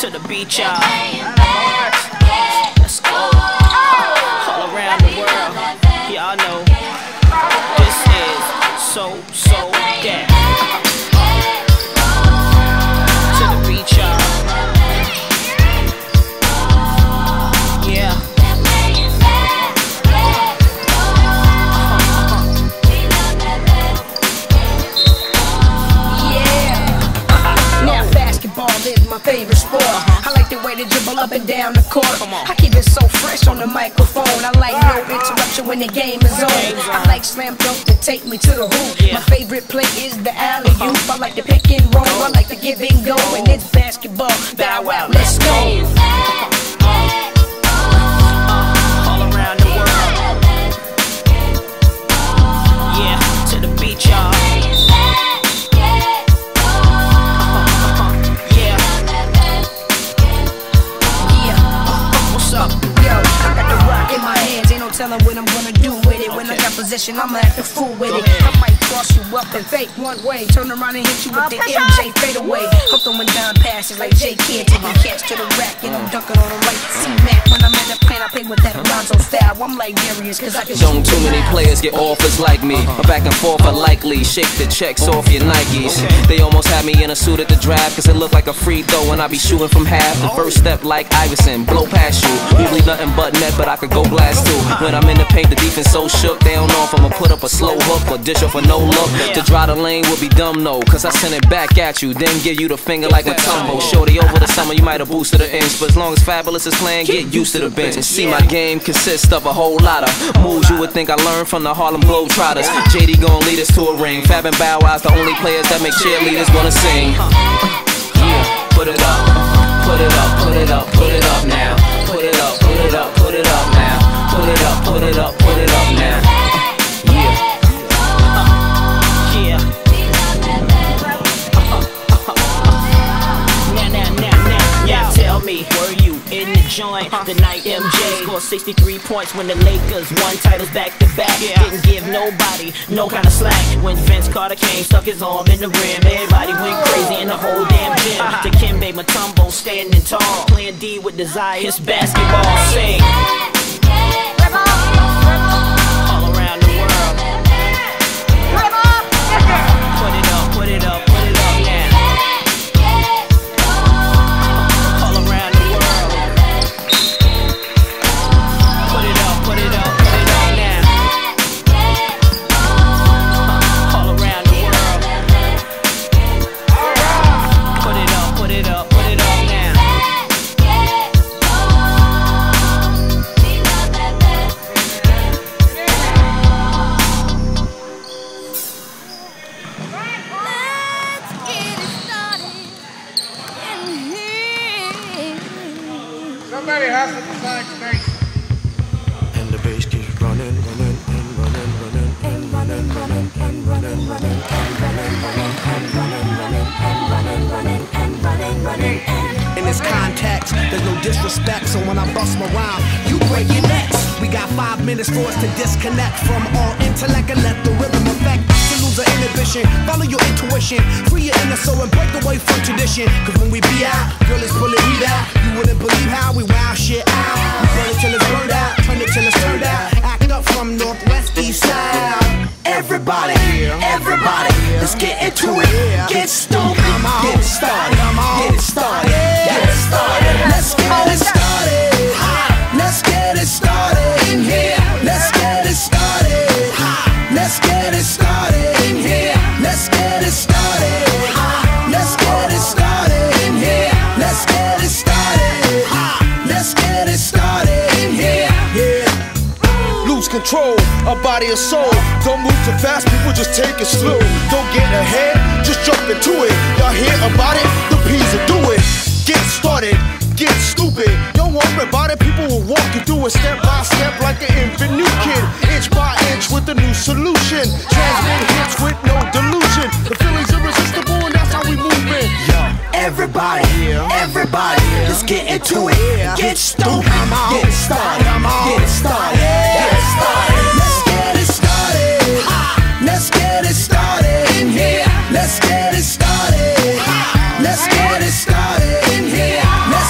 to the beach, y'all. Let's go. All around the world. Y'all know this is so that. To the beach, y'all. Yeah. Now basketball is my favorite sport. I like the way they dribble up and down the court. I keep it so fresh on the microphone. I like no interruption when the game is on. I like slam dunk to take me to the hoop. My favorite play is the alley-oop. I like the pick and roll. I like the give and go. And it's basketball. Bow wow, let's go. All around the world. Yeah, to the beach, y'all. Telling what I'm gonna do with it. When I got possession, I'ma act a fool with it. I might cross you up and fake one way, turn around and hit you with the MJ fade away. I'm throwing down passes like J Kid, taking catch to the rack and I'm dunking on the right. C-Mac when I'm in the plane, I play with that Alonzo style. I'm like Darius, cause I can don't too many players get offers like me. Back and forth are likely. Shake the checks off your Nikes. They almost had me in a suit at the draft, cause it looked like a free throw and I be shooting from half. The first step like Iverson, blow past you. Usually nothing but net, but I could go blast too. When I'm in the paint, the defense so shook, they don't know if I'ma put up a slow hook or dish off a no look. To dry the lane would be dumb, no, cause I send it back at you, then give you the finger like a tumble. Shorty, over the summer you might have boosted an inch, but as long as Fabulous is playing, get used to the bench. And see, my game consists of a whole lot of moves you would think I learned from the Harlem Globetrotters. JD gon' lead us to a ring. Fab and Bow Wow's the only players that make cheerleaders wanna sing. Yeah, put it up, put it up, put it up, put it up now. Put it up, put it up, put it up now. Put it up, put it up, put it up now. Yeah. Now tell me, were you in the joint the night MJ scored 63 points when the Lakers won titles back to back? Didn't give nobody no kind of slack. When Vince Carter came, stuck his arm in the rim, everybody went crazy in the whole damn gym. Dikembe Mutombo standing tall, playing D with desire. It's basketball, sing. All around the world. Put it up, put it up, put it up now. All around the world. Put it up, put it up, put it up now. All around the world. Put it up, put it up, put it up now. Somebody has to decide space. And the bass keeps running, running, and running, running, and running, running, and running, running, and running, running, and running, running, and running, running, and running, running, and in this context, there's no disrespect, so when I bust my rhyme, you break your necks. We got 5 minutes for us to disconnect from all intellect and let the rhythm affect. To lose the inhibition, follow your intuition, free your inner soul and break away from tradition. Cause when we be out, girl, it's pulling me out. You wouldn't believe how we wow shit out. We burn it till it's burned out, turn it till it's turned out. Act up from northwest, east side. Everybody, everybody, let's get into it. Get stupid, get it started, get it started, get it started. Let's get it started. Let's get it started in here. Let's get it started. Let's get it started in here. Let's get it started. Let's get it started in here. Let's get it started. Let's get it started in here. Yeah. Lose control of body and soul. Don't move too fast, people just take it slow. Don't get ahead, just jump into it. Y'all hear about it? The P's will do it. Get started, get stupid. Don't worry about it, people will walk you through it step by step like an infant new kid. Inch by inch with a new solution. Transmit hits with no delusion. The feeling's irresistible and that's how we move in. Everybody, everybody, let's get into it. Get stupid, get it started, get it started, get it started. Let's get it started. Let's get it started in here. Let's get it started. Let's get it started in here.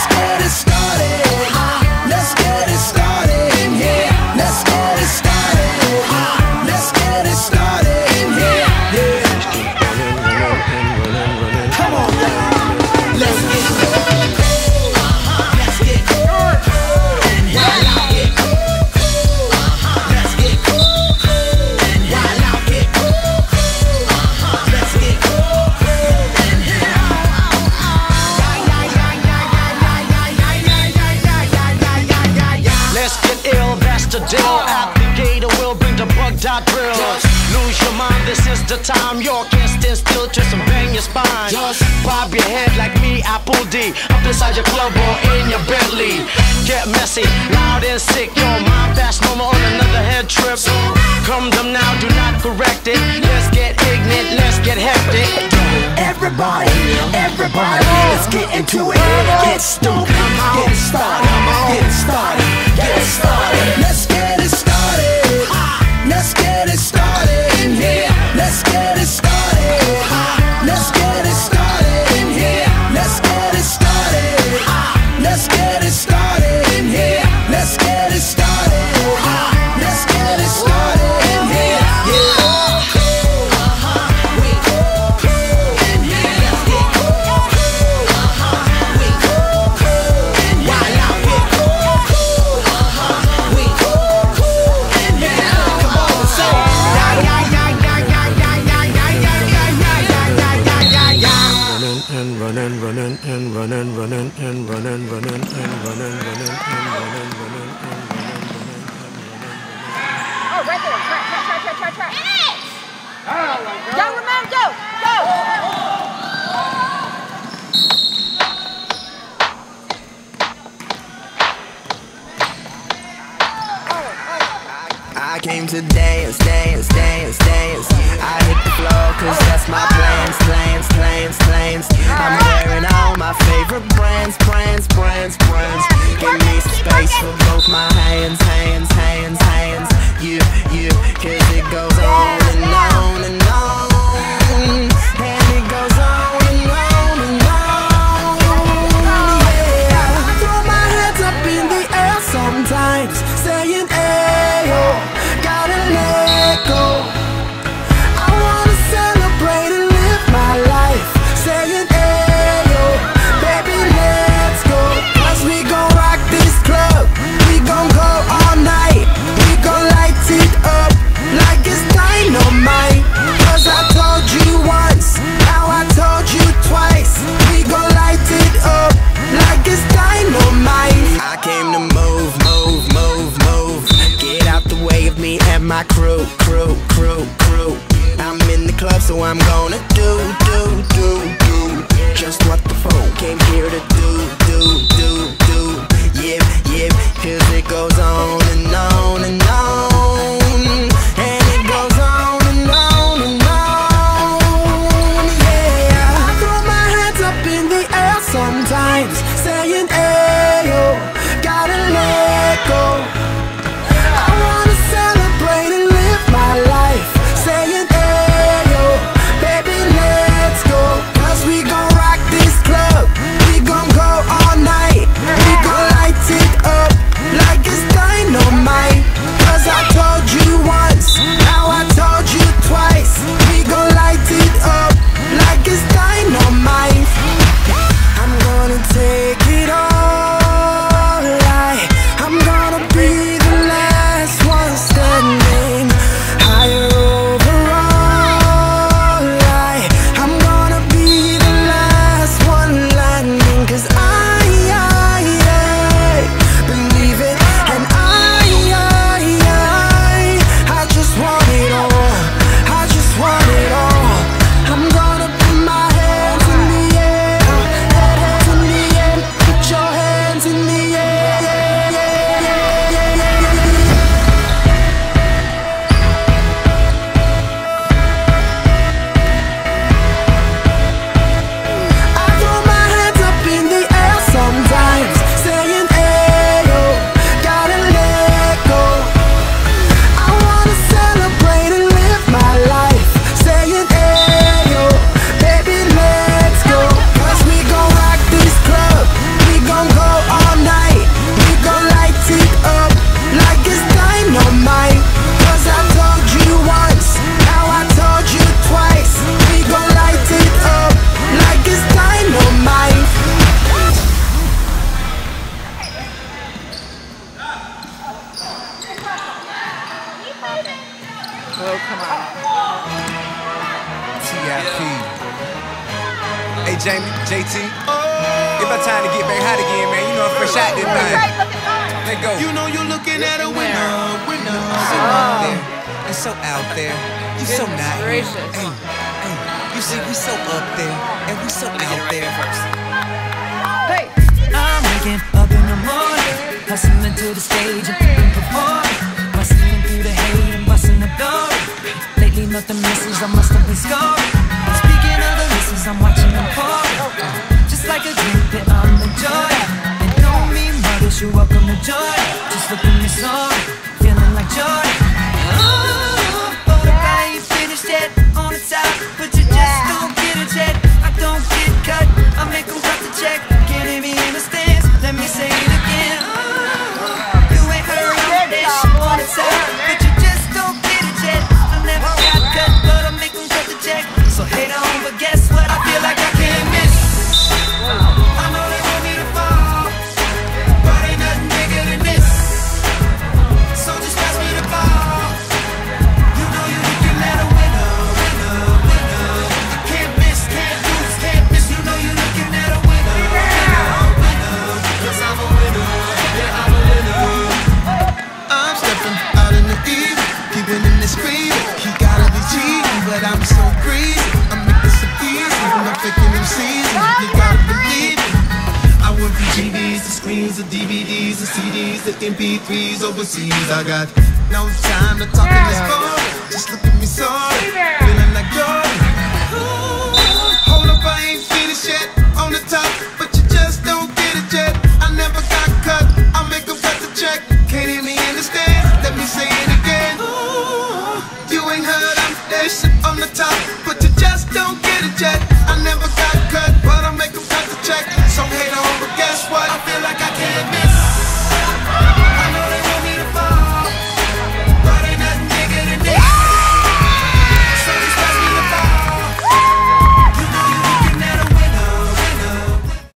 dot drills. Lose your mind, this is the time. You can't stand still, twist and bang your spine. Just bob your head like me, Apple D. Up inside your club or in your Bentley. Get messy, loud and sick. Your mind fast, no more on another head trip. Come them now, do not correct it. Let's get ignorant, let's get hectic. Everybody, everybody, let's get into it. Get stoked, get it started, get it started, get it started. Let's get it started. Let's get it started in here. Let's get it started. Let's get it started in here. Let's get it started. Let's get it started in here. Let's get it started. Let's get it started in here. I came to dance, dance, dance, dance. I hit the floor cause that's my plans, plans, plans, plans. I'm wearing all my favorite brands, brands, brands, brands. Give me some space for both my hands, hands, hands, hands. You, cause it goes on and on and on. And it goes on and on and on. Yeah, I throw my hands up in the air sometimes, saying ayo. Gotta let go. I wanna celebrate and live my life, saying ayo, baby let's go. Cause we gon' rock this club, we gon' go all night. We gon' light it up like it's dynamite. Cause I told you once, now I told you twice. We gon' light it up like it's dynamite. I came to move, move, move, move. Get out the way of me and my crew, crew, crew, crew. I'm in the club, so I'm gonna do just what the folk came here to do. Yeah, cause it goes on and on and on. And it goes on and on and on. Yeah, I throw my hands up in the air sometimes, saying ayo, gotta let go. I wanna celebrate and live my life, saying ayo, baby let's go. Cause we gon' rock this club, we gon' go all night. We gon' light it up like it's dynamite. Cause I told you once, now I told you twice. We gon' light it up like it's dynamite. I'm gonna take it all right. I'm gonna be the last one standing, higher overall right. I'm gonna be the last one landing. Cause I believe it. And I just want it all. I just want it all. I'm gonna put my hands in the air, hands in the air. Put your hands in the air. I throw my hands up in the air sometimes, saying ayo, gotta let go. I wanna celebrate and live my life, saying ayo, baby let's go. Cause we gon' rock this club, we gon' go all night. We gon' light it up like it's dynamite. Cause I told you once, now I told you twice. We gon' light it up like it's dynamite. TIP. Hey Jamie, JT, it's my time to get back hot again, man. You know I'm fresh out this night. Let go. You know you're looking at a winner, winner. Sitting right there. You so out there. You so not here. Hey, you see, we so up there, and we so out there. Hey! I'm waking up in the morning, hustling to the stage and performing, bustling through the hate and busting the door. Lately nothing misses, I must have been scoring. Speaking of the misses, I'm watching them pour. Just like a drink that I'm enjoying. And don't mean much, you welcome to joy. Just look at me sorry, feeling like Jordan. But if I ain't finished yet, on the top, but you just don't get it yet. I don't get cut, I make them cut the check. Can't hear me in the stands, let me say it again. You ain't heard of this shit on the top, but you just don't get it yet. I never got cut, but I make them cut the check. So hate on, but guess what? I feel like I can't miss. I know they want me to fall, but ain't nothing bigger than this. So just pass me the ball. You know you're looking at a winner, winner, winner. I can't miss, can't lose, can't miss. You know you're looking at a winner, winner, winner. 'Cause I'm a winner, yeah, I'm a winner. I'm stepping out in the evening, keeping in the screen. He gotta be cheating, but I'm so greasy. I'm making some easy when I'm faking them seasons. You gotta believe it. I went from GDs to screens to DVDs to CDs to MP3s overseas. I got no time to talk in this phone. Just look at me sorry, feeling like Jordan. Hold up, I ain't finished yet. On the top, but you just don't get it yet. I never got cut, I make them cut the check. Can't hear me in the stand, let me say it again. You ain't heard I'm this on the top, but you just don't get it yet. I never got cut, but I make them cut the check. So hate on, but guess what? I feel like I can't